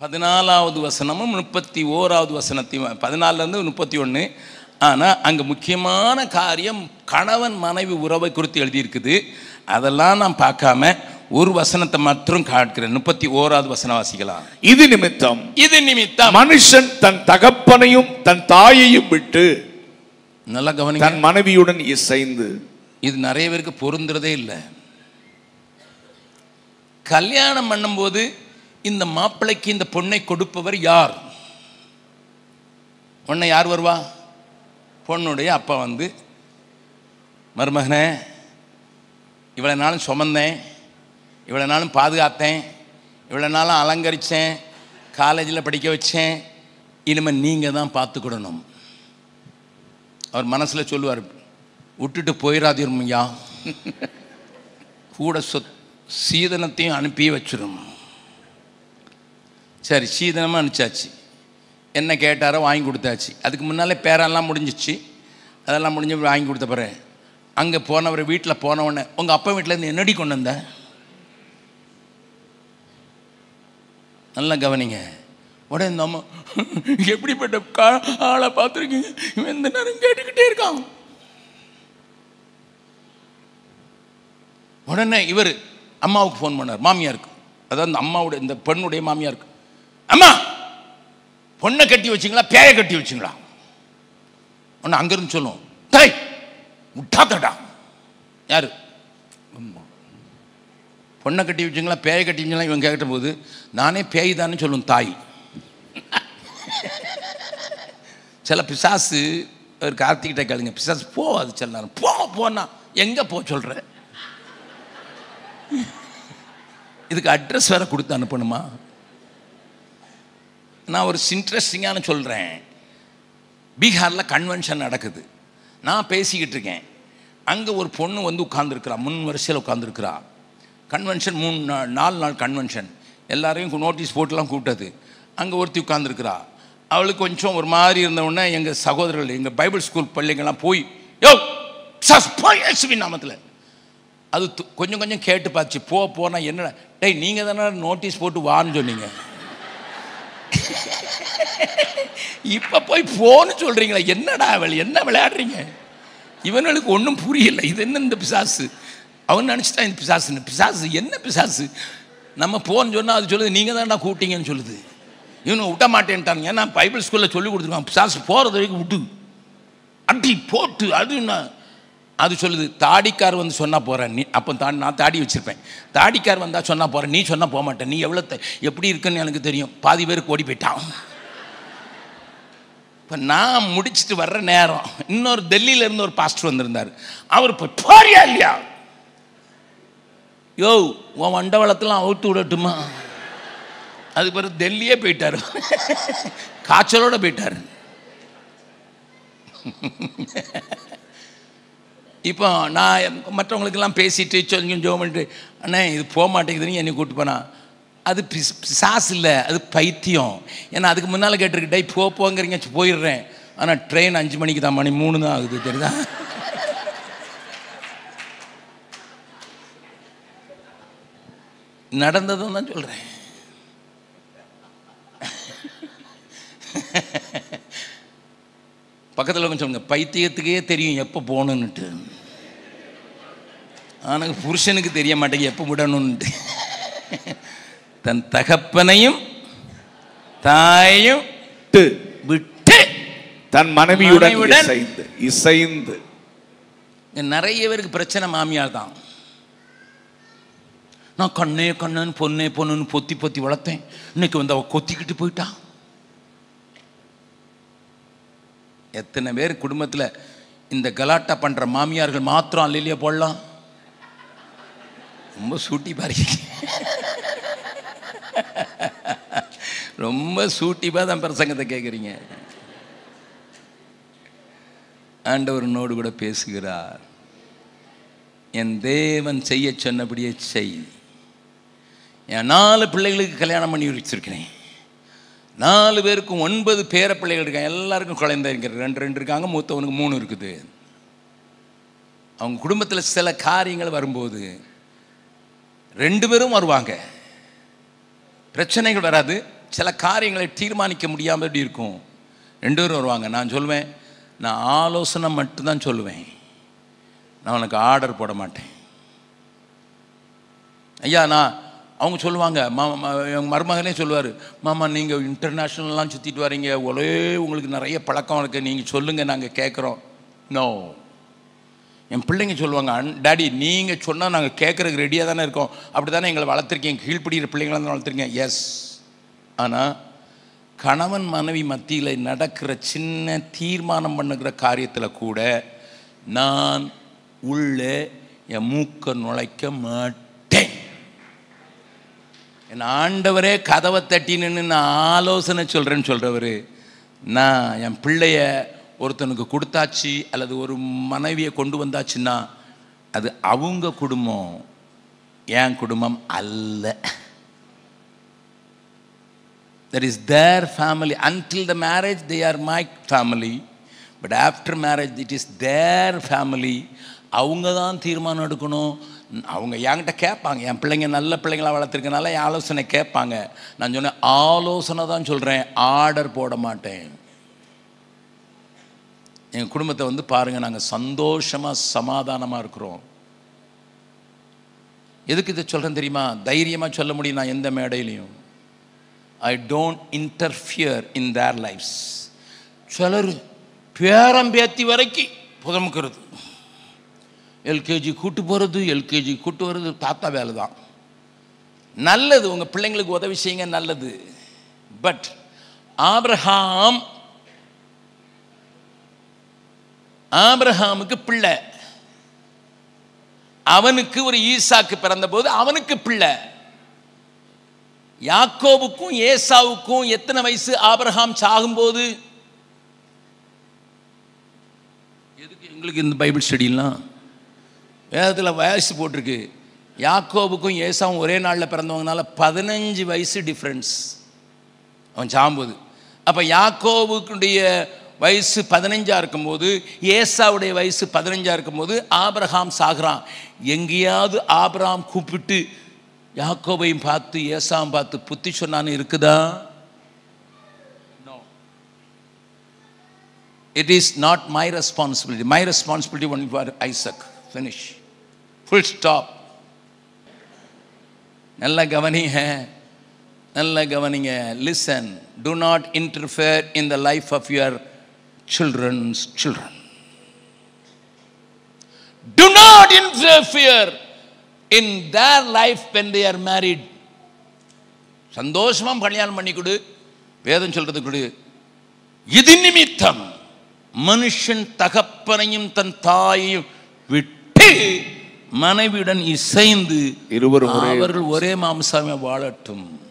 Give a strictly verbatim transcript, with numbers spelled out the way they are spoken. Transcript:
பதினாலாவது வசனமும் முப்பத்தி ஓராவது வசனத்தையும் பதினாலிருந்து முப்பத்தி ஒன்று. ஆனால் அங்கே முக்கியமான காரியம் கணவன் மனைவி உறவை குறித்து எழுதியிருக்குது. அதெல்லாம் நான் பார்க்காம ஒரு வசனத்தை மட்டும் காட்டுகிறேன். முப்பத்தி ஓராவது வசனம் வாசிக்கலாம். இது நிமித்தம் இது நிமித்தம் மனுஷன் தன் தகப்பனையும் தன் தாயையும் விட்டு நல்லா கவனி, தன் மனைவியுடன் இசைந்து. இது நிறைய பேருக்கு பொருந்துறதே இல்லை. கல்யாணம் பண்ணும்போது இந்த மாப்பிள்ளைக்கு இந்த பொண்ணை கொடுப்பவர் யார்? பொண்ணை யார் வருவா? பொண்ணுடைய அப்பா வந்து, மருமகனே இவ்வளோ நாளும் சுமந்தேன், இவ்வளோ நாளும் பாதுகாத்தேன், இவ்வளோ நாளும் அலங்கரித்தேன், காலேஜில் படிக்க வச்சேன், இனிமேல் நீங்கள் தான் பார்த்துக்கிடணும். அவர் மனசில் சொல்லுவார், விட்டுட்டு போயிடாதீர்மையா, கூட சொத் சீதனத்தையும் அனுப்பி வச்சிடும். சரி, சீதனமாக அனுப்பிச்சாச்சு. என்ன கேட்டாரோ வாங்கி கொடுத்தாச்சு. அதுக்கு முன்னாலே பேரெல்லாம் முடிஞ்சிச்சு. அதெல்லாம் முடிஞ்சு வாங்கி கொடுத்த பிறகு அங்கே போனவர் வீட்டில் போனவுடனே, உங்கள் அப்பா வீட்டிலேருந்து என்னடி கொண்டு வந்த? நல்லா கவனிங்க. உடனே இந்த அம்மா, எப்படிப்பட்ட கா ஆளை பார்த்துருக்கீங்க, இவன் எந்த நேரம் கேட்டுக்கிட்டே இருக்கான். உடனே இவர் அம்மாவுக்கு ஃபோன் பண்ணார், மாமியாருக்கு. அதாவது இந்த அம்மாவுடைய இந்த பெண்ணுடைய மாமியாருக்கு. அம்மா, பொண்ணை கட்டி வச்சிங்களா பேயை கட்டி வச்சிங்களா? ஒன்று அங்கேருந்து சொல்லுவோம், டேய் விட்டாத்தடா. யாரு? பொண்ணை கட்டி வச்சிங்களா பேயை கட்டி வச்சிங்களா? இவன் கேட்ட போது நானே பேய் தானே சொல்லுவேன் தாய். சில பிசாசு ஒரு கார்த்திகிட்ட கேளுங்க, பிசாசு போவாது சில நேரம். போ போனா எங்கே போ சொல்கிற? இதுக்கு அட்ரஸ் வேறு கொடுத்து அனுப்பணுமா? நான் ஒரு இன்ட்ரெஸ்டிங்கான சொல்கிறேன். பீகாரில் கன்வென்ஷன் நடக்குது. நான் பேசிக்கிட்டு இருக்கேன். அங்கே ஒரு பொண்ணு வந்து உட்காந்துருக்குறா, முன் வரிசையில் உட்காந்துருக்குறா. கன்வென்ஷன் மூணு நாள் நாலு நாள் கன்வென்ஷன். எல்லாரையும் நோட்டீஸ் போட்டுலாம் கூப்பிட்டது. அங்கே ஒருத்தி உட்காந்துருக்குறா. அவளுக்கு கொஞ்சம் ஒரு மாதிரி இருந்தவுடனே எங்கள் சகோதரர்கள், எங்கள் பைபிள் ஸ்கூல் பிள்ளைங்கள்லாம் போய், யோ சஸ்பி நாமத்தில் அது கொஞ்சம் கொஞ்சம் கேட்டு பார்த்துச்சு. போ போனால் என்னடா, டேய் நீங்கள் தானே நோட்டீஸ் போட்டு வான்னு சொன்னீங்க, இப்போ போய் போன்னு சொல்கிறீங்களா? என்னடா அவள் என்ன விளையாடுறீங்க? இவனுக்கு ஒன்றும் புரியல. இது என்ன இந்த பிசாசு? அவன் நினச்சிட்டா இந்த பிசாசுன்னு. பிசாசு என்ன பிசாசு? நம்ம போன்னு சொன்னால் அது சொல்லுது, நீங்கள் தான்டா கூட்டிங்கன்னு சொல்லுது. இவனு விட்ட மாட்டேன்ட்டாங்க. ஏன்னா பைபிள் ஸ்கூலில் சொல்லி கொடுத்துருக்கான், பிசாசு போகிறது வரைக்கும் விட்டு அடி போட்டு அதுன்னா அது சொல்லுது. தாடிக்கார் வந்து சொன்னால் போகிறேன் நீ. அப்போ தா நான் தாடி வச்சுருப்பேன். தாடிக்கார் வந்தால் சொன்னால் போகிறேன், நீ சொன்னால் போக மாட்டேன். நீ எவ்வளோ எப்படி இருக்குன்னு எனக்கு தெரியும். பாதி பேருக்கு ஓடி போயிட்டான். இப்போ நான் முடிச்சுட்டு வர்ற நேரம் இன்னொரு டெல்லியிலேருந்து ஒரு பாஸ்டர் வந்திருந்தார். அவர் இப்போ போறியா இல்லையா? யோ உன் வண்டவளத்தெல்லாம் அவுத்து விடட்டுமா? அதுக்கு பிறகு டெல்லியே போயிட்டார், காய்ச்சலோடு போயிட்டார். இப்போ நான் மற்றவங்களுக்கெல்லாம் பேசிட்டு சொல்லி ஜோ பண்ணிட்டு, அண்ணே இது போக மாட்டேங்குதுன்னு என்னை கூப்பிட்டு போனா. அது பிஸ் பிசாசு இல்லை, அது பைத்தியம். ஏன்னா அதுக்கு முன்னால் கேட்டிருக்கிட்டே போ போங்கிறீங்க, போயிடுறேன். ஆனால் ட்ரெயின் அஞ்சு மணிக்கு தான், மணி மூணு தான் ஆகுது, தெரியுதா? நடந்ததும் தான் சொல்கிறேன். பக்கத்தில் கொஞ்சம் சொல்லுங்க, பைத்தியத்துக்கே தெரியும் எப்போ போகணுன்னுட்டு, ஆனால் புருஷனுக்கு தெரிய மாட்டேங்க எப்போ விடணுன்ட்டு. தன் தகப்பனையும் தாயும் விட்டு தன் மனைவியுடன் இசைந்து இசைந்து. நிறைய பேருக்கு பிரச்சனை மாமியார் தான். நான் கண்ணே கண்ணன்னு பொண்ணே பொண்ணுன்னு பொத்தி பொத்தி வளர்த்தேன், இன்னைக்கு வந்து அவள் கொத்திக்கிட்டு போயிட்டா. எத்தனை பேர் குடும்பத்தில் இந்த கலாட்டா பண்ணுற மாமியார்கள் மாத்திரம் அல்லையா போடலாம். ரொம்ப சூட்டி பாருங்க, ரொம்ப சூட்டிப்பா தான் பிரசங்கத்தை கேட்குறீங்க. ஆண்டவரனோடு கூட பேசுகிறார். என் தேவன் செய்ய சொன்னபடியே செய். என் நாலு பிள்ளைகளுக்கு கல்யாணம் பண்ணி வச்சிருக்கிறேன். நாலு பேருக்கும் ஒன்பது பேர பிள்ளைகள் இருக்காங்க. எல்லாருக்கும் குழந்தை இருக்கிற ரெண்டு ரெண்டு இருக்காங்க, மூத்தவனுக்கு மூணு இருக்குது. அவங்க குடும்பத்தில் சில காரியங்கள் வரும்போது ரெண்டு பேரும் வருவாங்க. பிரச்சனைகள் வராது, சில காரியங்களை தீர்மானிக்க முடியாமல் எப்படி இருக்கும். ரெண்டு பேரும் வருவாங்க. நான் சொல்லுவேன், நான் ஆலோசனை மட்டும்தான் சொல்லுவேன், நான் உனக்கு ஆர்டர் போட மாட்டேன். ஐயா நான் அவங்க சொல்லுவாங்க, மாமா எங்கள் மருமகனே சொல்லுவார், மாமா நீங்கள் இன்டர்நேஷ்னல்லாம் சுற்றிட்டு வரீங்க, ஒரே உங்களுக்கு நிறைய பழக்கம் இருக்குது, நீங்கள் சொல்லுங்கள் நாங்கள் கேட்குறோம். நோ. என் பிள்ளைங்க சொல்லுவாங்க, அன் டாடி நீங்கள் சொன்னால் நாங்கள் கேட்குறதுக்கு ரெடியாக தானே இருக்கோம், அப்படி தானே எங்களை வளர்த்துருக்கீங்க, கீழ்ப்படுகிற பிள்ளைங்களாக தான் வளர்த்துருக்கீங்க. எஸ். ஆனால் கணவன் மனைவி மத்தியில் நடக்கிற சின்ன தீர்மானம் பண்ணுகிற காரியத்தில் கூட நான் உள்ளே என் மூக்க நுழைக்க மாட்டேன். என் ஆண்டவரே கதவை தட்டி நின்று நான் ஆலோசனை சொல்கிறேன்னு சொல்கிறவர், நான் என் பிள்ளைய ஒருத்தனுக்கு கொடுத்தாச்சு அல்லது ஒரு மனைவியை கொண்டு வந்தாச்சுன்னா அது அவங்க குடும்பம், என் குடும்பம் அல்ல. That is their family. Until the marriage they are my family, but after marriage it is their family. அவங்க தான் தீர்மானம் எடுக்கணும். அவங்க என்கிட்ட கேட்பாங்க, என் பிள்ளைங்க நல்ல பிள்ளைங்களாக வளர்த்துருக்கனால என் ஆலோசனை கேட்பாங்க. நான் சொன்னேன் ஆலோசனை தான் சொல்கிறேன், ஆர்டர் போட மாட்டேன். எங்கள் குடும்பத்தை வந்து பாருங்கள், நாங்கள் சந்தோஷமாக சமாதானமாக இருக்கிறோம். எதுக்கு இதை சொல்கிறேன் தெரியுமா? தைரியமாக சொல்ல முடியும் நான் எந்த மேடையிலையும். I don't interfere in their lives. சிலர் பேரம்பேத்தி வரைக்கும் புதமுக்கிறது, எல்கேஜி கூட்டு போகிறது, எல்கேஜி கூட்டு வர்றது தாத்தா வேலை தான். நல்லது, உங்கள் பிள்ளைங்களுக்கு உதவி செய்யுங்க, நல்லது. பட் ஆபிரகாம் ஆபிரகாமுக்கு பிள்ளை, அவனுக்கு ஒரு ஈசாக்கு பிறந்த போது அவனுக்கு பிள்ளை. யாக்கோபுக்கும் ஏசாவுக்கும் எத்தனை வயசு ஆபிரகாம் சாகும்போது? எதுக்கு எங்களுக்கு இந்த பைபிள் ஸ்டடிலாம்? வேதத்தில் வயசு போட்டிருக்கு. யாக்கோபுக்கும் ஏசாவும் ஒரே நாளில் பிறந்தவங்கனால பதினஞ்சு வயசு டிஃப்ரென்ஸ் அவன் சாகும்போது. அப்போ யாக்கோபுக்குடைய வயசு பதினஞ்சா இருக்கும்போது, ஏசாவுடைய வயசு பதினஞ்சா இருக்கும்போது ஆபிரகாம் சாகுறான். எங்கேயாவது ஆபிரகாம் கூப்பிட்டு யாக்கோபையும் பார்த்து ஏசாவும் பார்த்து புத்தி சொன்னான்னு இருக்குதா? No. It is not my responsibility. My responsibility only for Isaac. Finish. Full stop. நல்ல கவனிங்க, நல்ல கவனிங்க. Listen. Do not interfere in the life of your children's children. Do not interfere in their life when they are married. சந்தோஷமா கல்யாணம் பண்ணி கொடு, வேதம் சொல்றது கொடு. இது நிமித்தம் மனுஷன் தகப்பனையும் தன் தாயையும் விட்டு மனைவியுடன் இசைந்து இருவரும் அவர்கள் ஒரே மாம்சமே வாழட்டும்.